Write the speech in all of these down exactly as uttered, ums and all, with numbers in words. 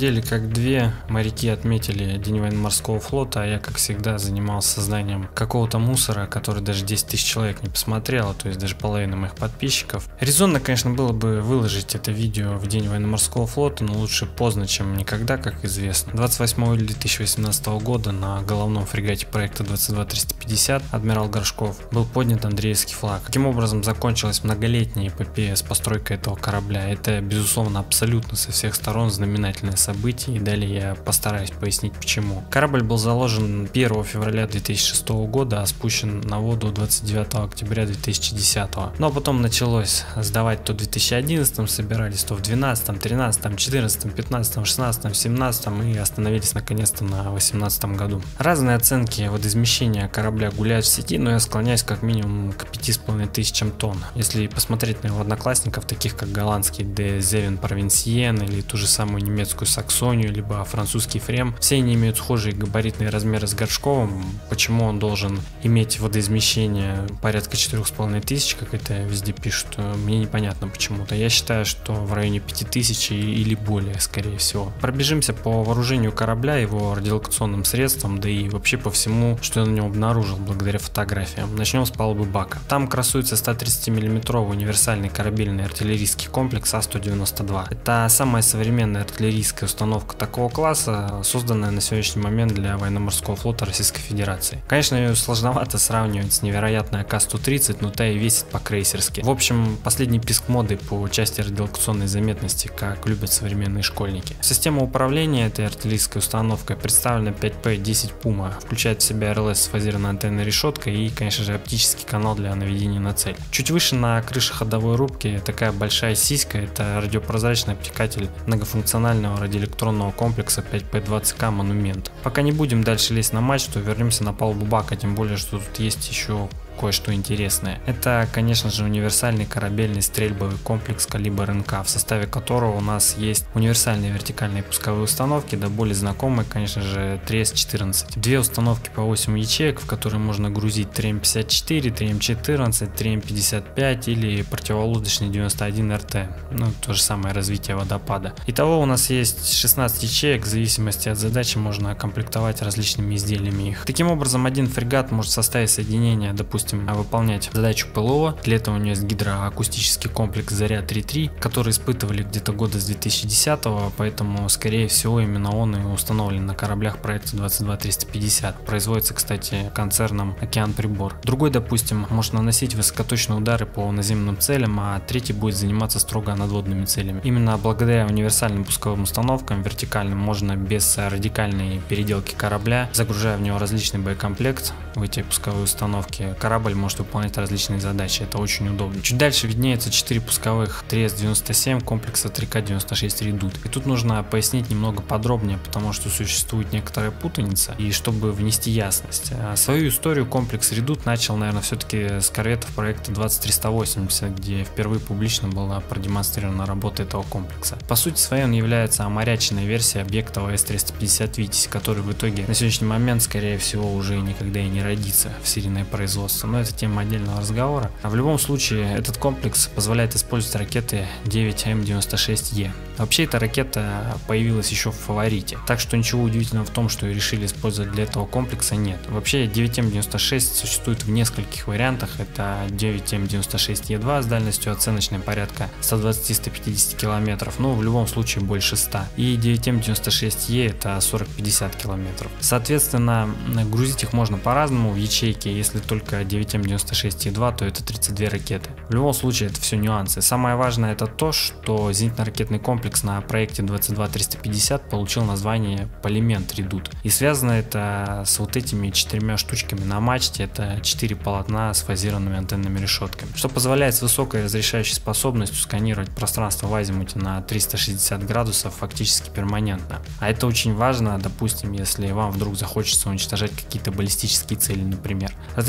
недели как две моряки отметили День военно-морского флота, а я, как всегда, занимался созданием какого-то мусора, который даже десять тысяч человек не посмотрело, то есть даже половина моих подписчиков. Резонно, конечно, было бы выложить это видео в День военно-морского флота, но лучше поздно, чем никогда, как известно. двадцать восьмого июля две тысячи восемнадцатого года на головном фрегате проекта двадцать два триста пятьдесят «Адмирал Горшков» был поднят Андреевский флаг. Таким образом закончилась многолетняя эпопея с постройкой этого корабля. Это, безусловно, абсолютно со всех сторон знаменательное событие, и далее я постараюсь пояснить почему. Корабль был заложен первого февраля две тысячи шестого года, а спущен на воду двадцать девятого октября две тысячи десятого. Ну а потом началось сдавать то в две тысячи одиннадцатом, собирались то в двенадцатом, тринадцатом, четырнадцатом, пятнадцатом, шестнадцатом, семнадцатом и остановились наконец-то на восемнадцатом году. Разные оценки водоизмещения корабля гуляют в сети, но я склоняюсь как минимум к пяти с половиной тысячам тонн. Если посмотреть на его одноклассников, таких как голландский Де Зевен Провинсиен или ту же самую немецкую Саксонию, либо французский Фрем, все они имеют схожие габаритные размеры с Горшковым. Почему он должен иметь водоизмещение порядка четырёх с половиной тысяч, как это везде пишут, мне непонятно почему-то. Я считаю, что в районе пяти тысяч или более, скорее всего. Пробежимся по вооружению корабля, его радиолокационным средствам, да и вообще по всему, что я на нем обнаружил благодаря фотографиям. Начнем с палубы бака. Там красуется сто тридцатимиллиметровый универсальный корабельный артиллерийский комплекс А сто девяносто два. Это самая современная артиллерийская установка такого класса, созданная на сегодняшний момент для военно-морского флота Российской Федерации. Конечно, ее сложновато сравнивать с невероятной А К сто тридцать, но та и весит по-крейсерски. В общем, последний писк моды по части радиолокационной заметности, как любят современные школьники. Система управления этой артиллерийской установкой представлена пять П десять Puma, включает в себя эр эл эс с фазированной антенной решеткой и, конечно же, оптический канал для наведения на цель. Чуть выше на крыше ходовой рубки такая большая сиська, это радиопрозрачный обтекатель многофункционального радиоэлектронного комплекса пять П двадцать К Монумент. Пока не будем дальше лезть на мачту, вернемся на палубу бака, тем более, что тут есть еще кое-что интересное. Это, конечно же, универсальный корабельный стрельбовый комплекс калибр Н К, в составе которого у нас есть универсальные вертикальные пусковые установки, да более знакомые, конечно же, три С четырнадцать. Две установки по восемь ячеек, в которые можно грузить три М пятьдесят четыре, три М четырнадцать, три М пятьдесят пять или противолодочный девяносто один Р Т. Ну, то же самое развитие водопада. Итого у нас есть шестнадцать ячеек, в зависимости от задачи можно комплектовать различными изделиями их. Таким образом, один фрегат может составить соединение, допустим, выполнять задачу П Л О. Для этого у нее есть гидроакустический комплекс Заря три три, который испытывали где-то года с две тысячи десятого, поэтому, скорее всего, именно он и установлен на кораблях проекта двадцать два триста пятьдесят. Производится, кстати, концерном Океан Прибор. Другой, допустим, может наносить высокоточные удары по наземным целям, а третий будет заниматься строго надводными целями. Именно благодаря универсальным пусковым установкам вертикальным можно без радикальной переделки корабля, загружая в него различный боекомплект в эти пусковые установки, корабль может выполнять различные задачи. Это очень удобно. Чуть дальше виднеется четыре пусковых три С девяносто семь комплекса три К девяносто шесть Редут. И тут нужно пояснить немного подробнее, потому что существует некоторая путаница, и чтобы внести ясность. Свою историю комплекс Редут начал, наверное, все-таки с корветов проекта двадцать триста восемьдесят, где впервые публично была продемонстрирована работа этого комплекса. По сути своей он является оморяченной версией объекта С триста пятьдесят Витязь, который в итоге на сегодняшний момент, скорее всего, уже никогда и не родится в серийное производство. Но это тема отдельного разговора. А в любом случае, этот комплекс позволяет использовать ракеты девять М девяносто шесть Е. Вообще, эта ракета появилась еще в фаворите, так что ничего удивительного в том, что ее решили использовать для этого комплекса, нет. Вообще, девять М девяносто шесть существует в нескольких вариантах. Это девять М девяносто шесть Е два с дальностью оценочной порядка сто двадцать - сто пятьдесят километров, но в любом случае больше ста. И девять М девяносто шесть Е это сорок - пятьдесят километров. Соответственно, грузить их можно по-разному в ячейки. Если только девять М девяносто шесть Е два, то это тридцать две ракеты. В любом случае, это все нюансы. Самое важное это то, что зенитно-ракетный комплекс на проекте двадцать два триста пятьдесят получил название Полимент Редут. И связано это с вот этими четырьмя штучками на мачте. Это четыре полотна с фазированными антенными решетками, что позволяет с высокой разрешающей способностью сканировать пространство в азимуте на триста шестьдесят градусов фактически перманентно. А это очень важно, допустим, если вам вдруг захочется уничтожать какие-то баллистические цели, например. Разрешающая способность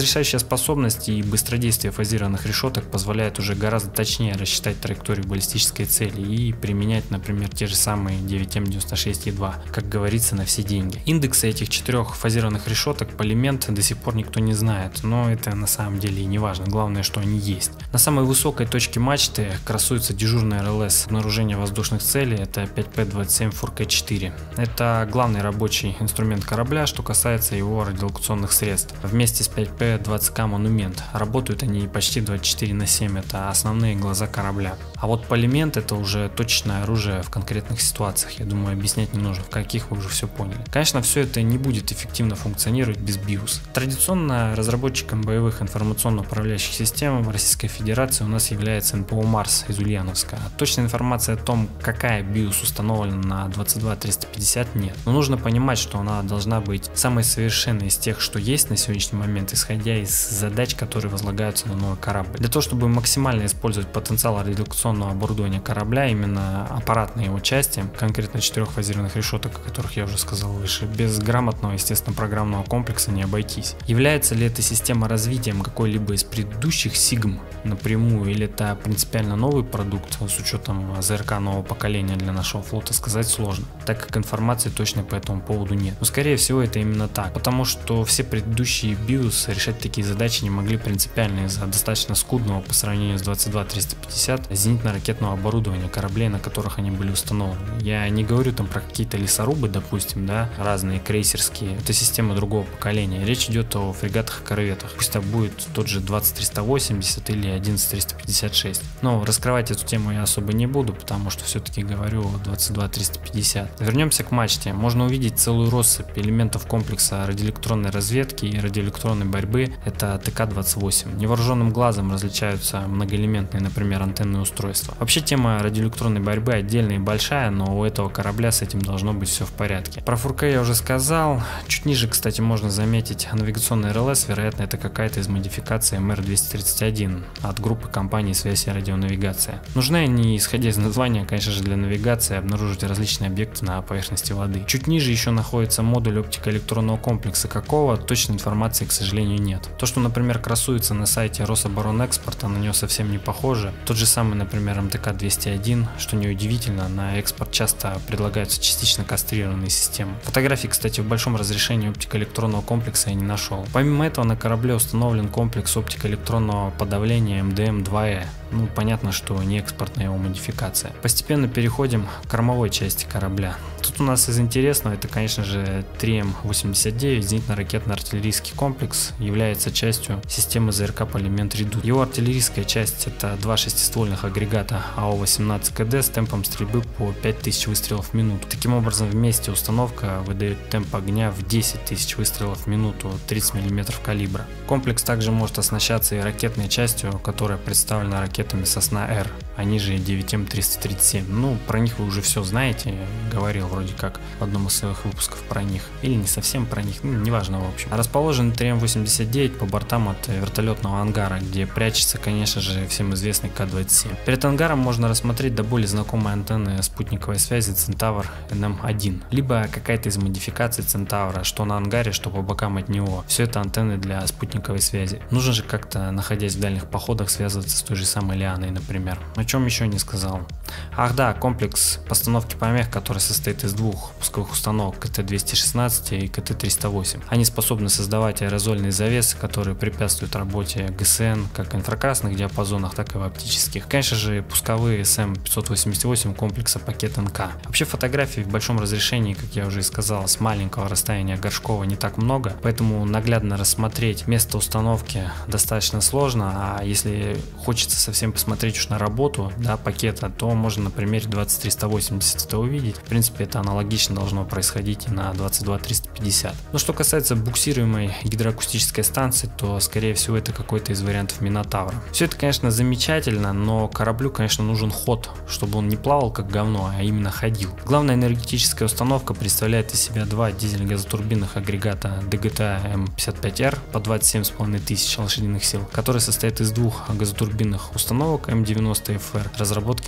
Работоспособность и быстродействие фазированных решеток позволяет уже гораздо точнее рассчитать траекторию баллистической цели и применять, например, те же самые девять эм девяносто шесть и два, как говорится, на все деньги. Индексы этих четырех фазированных решеток по Полимент до сих пор никто не знает, но это на самом деле и не важно, главное, что они есть. На самой высокой точке мачты красуется дежурный эр эл эс обнаружения воздушных целей, это пять пэ двадцать семь фор кей четыре. Это главный рабочий инструмент корабля, что касается его радиолокационных средств. Вместе с пять пэ двадцать ка Монумент. Работают они почти двадцать четыре на семь, это основные глаза корабля. А вот Полимент — это уже точечное оружие в конкретных ситуациях, я думаю, объяснять не нужно, в каких вы уже все поняли. Конечно, все это не будет эффективно функционировать без биос. Традиционно разработчиком боевых информационно-управляющих систем Российской Федерации у нас является эн пэ о Марс из Ульяновска. Точная информация о том, какая биос установлена на двадцать два триста пятьдесят, нет. Но нужно понимать, что она должна быть самой совершенной из тех, что есть на сегодняшний момент, исходя из задач, которые возлагаются на новый корабль. Для того, чтобы максимально использовать потенциал радиолокационного оборудования корабля, именно аппаратные его части, конкретно четырех фазированных решеток, о которых я уже сказал выше, без грамотного, естественно, программного комплекса не обойтись. Является ли эта система развитием какой-либо из предыдущих сигм напрямую, или это принципиально новый продукт с учетом зэ эр ка нового поколения для нашего флота, сказать сложно, так как информации точно по этому поводу нет. Но скорее всего это именно так, потому что все предыдущие биос решать такие задачи не могли принципиально из-за достаточно скудного по сравнению с двадцать два триста пятьдесят зенитно-ракетного оборудования кораблей, на которых они были установлены. Я не говорю там про какие-то лесорубы, допустим, да, разные крейсерские, это система другого поколения. Речь идет о фрегатах и корветах. Пусть это будет тот же двадцать триста восемьдесят или одиннадцать триста пятьдесят шесть. Но раскрывать эту тему я особо не буду, потому что все-таки говорю о двадцать два триста пятьдесят. Вернемся к мачте. Можно увидеть целую россыпь элементов комплекса радиоэлектронной разведки и радиоэлектронной борьбы. Это тэ ка двадцать восемь. Невооруженным глазом различаются многоэлементные, например, антенные устройства. Вообще тема радиоэлектронной борьбы отдельная и большая, но у этого корабля с этим должно быть все в порядке. Про фор кей я уже сказал. Чуть ниже, кстати, можно заметить навигационный эр эл эс. Вероятно, это какая-то из модификаций эм эр двести тридцать один от группы компании «Связь и радионавигация». Нужны они, исходя из названия, конечно же, для навигации, обнаружить различные объекты на поверхности воды. Чуть ниже еще находится модуль оптико-электронного комплекса. Какого? Точной информации, к сожалению, нет. То, что, например, красуется на сайте Рособоронэкспорта, на него совсем не похоже. Тот же самый, например, эм тэ ка двести один, что неудивительно, на экспорт часто предлагаются частично кастрированные системы. Фотографии, кстати, в большом разрешении оптико-электронного комплекса я не нашел. Помимо этого, на корабле установлен комплекс оптико-электронного подавления эм дэ эм два э. Ну, понятно, что не экспортная его модификация. Постепенно переходим к кормовой части корабля. Тут у нас из интересного, это, конечно же, три эм восемьдесят девять, зенитно-ракетно-артиллерийский комплекс, является частью системы зэ эр ка Полимент Редут. Его артиллерийская часть — это два шестиствольных агрегата а о восемнадцать ка дэ с темпом стрельбы по пять тысяч выстрелов в минуту. Таким образом, вместе установка выдает темп огня в десять тысяч выстрелов в минуту, тридцать миллиметров калибра. Комплекс также может оснащаться и ракетной частью, которая представлена ракетами Сосна-Р, они же девять эм триста тридцать семь. Ну, про них вы уже все знаете, говорил вроде как в одном из своих выпусков про них, или не совсем про них, ну, неважно в общем. Расположен три эм восемьдесят девять по бортам от вертолетного ангара, где прячется, конечно же, всем известный ка двадцать семь. Перед ангаром можно рассмотреть до более знакомые антенны спутниковой связи Центавр эн эм один, либо какая-то из модификаций Центавра, что на ангаре, что по бокам от него. Все это антенны для спутниковой связи. Нужно же как-то, находясь в дальних походах, связываться с той же самой Лианой, например. О чем еще не сказал. Ах да, комплекс постановки помех, который состоит из двух пусковых установок ка тэ двести шестнадцать и ка тэ триста восемь. Они способны создавать аэрозольные завесы, которые препятствуют работе гэ эс эн как в инфракрасных диапазонах, так и в оптических. Конечно же, пусковые эс эм пятьсот восемьдесят восемь комплекса пакет эн ка. Вообще фотографий в большом разрешении, как я уже и сказал, с маленького расстояния Горшкова не так много, поэтому наглядно рассмотреть место установки достаточно сложно, а если хочется совсем посмотреть уж на работу, да, пакета, то можно на примере двадцать триста восемьдесят это увидеть. В принципе, это аналогично должно происходить и на двадцать два триста пятьдесят. Но что касается буксируемой гидроакустической станции, то скорее всего это какой-то из вариантов Минотавра. Все это, конечно, замечательно, но кораблю, конечно, нужен ход, чтобы он не плавал как говно, а именно ходил. Главная энергетическая установка представляет из себя два дизель-газотурбинных агрегата дэ гэ тэ эм пятьдесят пять эр по двадцать семь с половиной тысяч лошадиных сил, которые состоят из двух газотурбинных установок эм девяносто эф эр разработки эн пэ о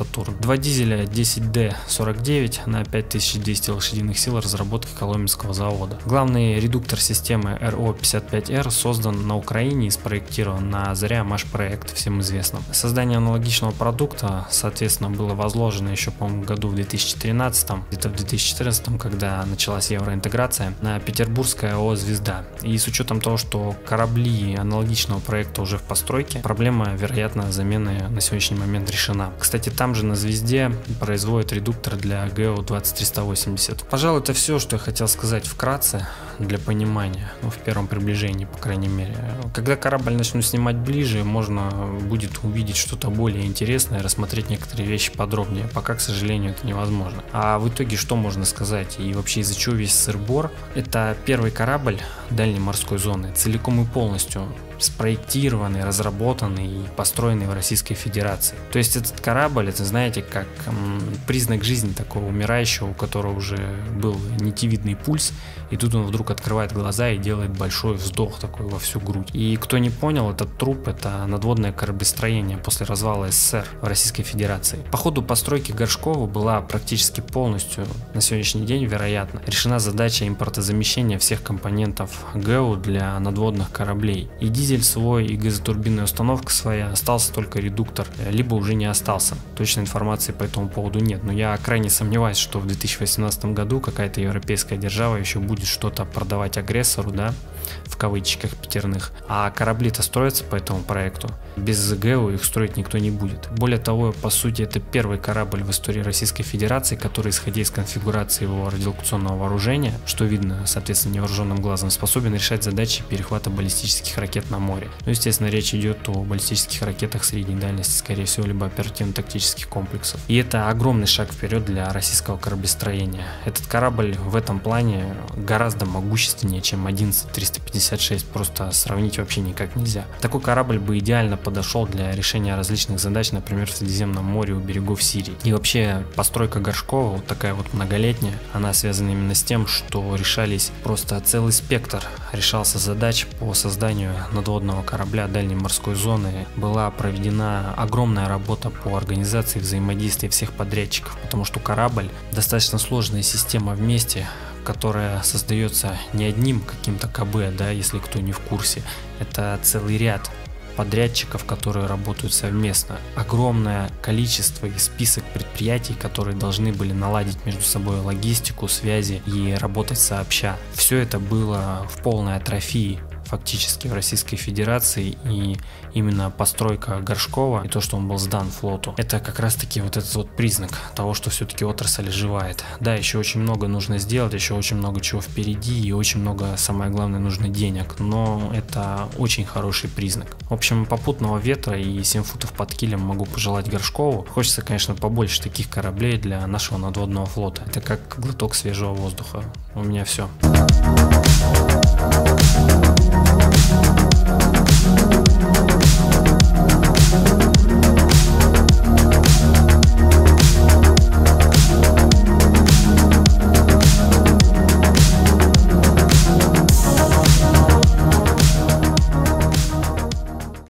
Сатурн. Два дизеля десять дэ сорок девять на пять тысяч двести лошадиных сил разработки Коломенского завода. Главный редуктор системы эр о пятьдесят пять эр создан на Украине и спроектирован на Заря-Маш-проект, всем известном. Создание аналогичного продукта, соответственно, было возложено еще, по-моему, году в две тысячи тринадцатом, где-то в две тысячи четырнадцатом, когда началась евроинтеграция, на петербургская АО «Звезда». И с учетом того, что корабли аналогичного проекта уже в постройке, проблема, вероятно, замены на сегодняшний момент решена. Кстати, там же на «Звезде» производят редуктор для ГЭО двадцать триста восемьдесят. Пожалуй, это все, что я хотел сказать вкратце для понимания, ну, в первом приближении, по крайней мере. Когда корабль начну снимать ближе, можно будет увидеть что-то более интересное, рассмотреть некоторые вещи подробнее. Пока, к сожалению, это невозможно. А в итоге что можно сказать и вообще из-за чего весь сыр-бор? Это первый корабль дальней морской зоны, целиком и полностью спроектированный, разработанный и построенный в Российской Федерации. То есть этот корабль, это, знаете, как м, признак жизни такого умирающего, у которого уже был нитевидный пульс, и тут он вдруг открывает глаза и делает большой вздох такой во всю грудь. И кто не понял, этот труп — это надводное кораблестроение после развала СССР в Российской Федерации. По ходу постройки Горшкова была практически полностью на сегодняшний день, вероятно, решена задача импортозамещения всех компонентов ГЭО для надводных кораблей. И дизель свой, и газотурбинная установка своя, остался только редуктор, либо уже не остался. Точной информации по этому поводу нет, но я крайне сомневаюсь, что в две тысячи восемнадцатом году какая-то европейская держава еще будет что-то продавать агрессору, да, в кавычках пятерных, а корабли-то строятся по этому проекту. Без ГЭО их строить никто не будет. Более того, по сути, это первый корабль в истории Российской Федерации, который, исходя из конфигурации его радиолокационного вооружения, что видно, соответственно, невооруженным глазом, способен решать задачи перехвата баллистических ракет на море. Ну, естественно, речь идет о баллистических ракетах средней дальности, скорее всего, либо оперативно-тактических комплексов. И это огромный шаг вперед для российского кораблестроения. Этот корабль в этом плане гораздо могущественнее, чем одиннадцать триста пятьдесят шесть, просто сравнить вообще никак нельзя. Такой корабль бы идеально подошел для решения различных задач, например, в Средиземном море у берегов Сирии. И вообще постройка Горшкова, вот такая вот многолетняя, она связана именно с тем, что решались просто целый спектр, решался задач по созданию надводного корабля дальней морской зоны. Была проведена огромная работа по организации взаимодействия всех подрядчиков, потому что корабль достаточно сложная система вместе, которая создается не одним каким-то КБ, да, если кто не в курсе. Это целый ряд подрядчиков, которые работают совместно. Огромное количество и список предприятий, которые должны были наладить между собой логистику, связи и работать сообща. Все это было в полной атрофии фактически в Российской Федерации, и именно постройка Горшкова и то, что он был сдан флоту, это как раз таки вот этот вот признак того, что все-таки отрасль оживает. Да, еще очень много нужно сделать, еще очень много чего впереди, и очень много, самое главное, нужно денег, но это очень хороший признак. В общем, попутного ветра и семь футов под килем могу пожелать Горшкову. Хочется, конечно, побольше таких кораблей для нашего надводного флота. Это как глоток свежего воздуха. У меня все.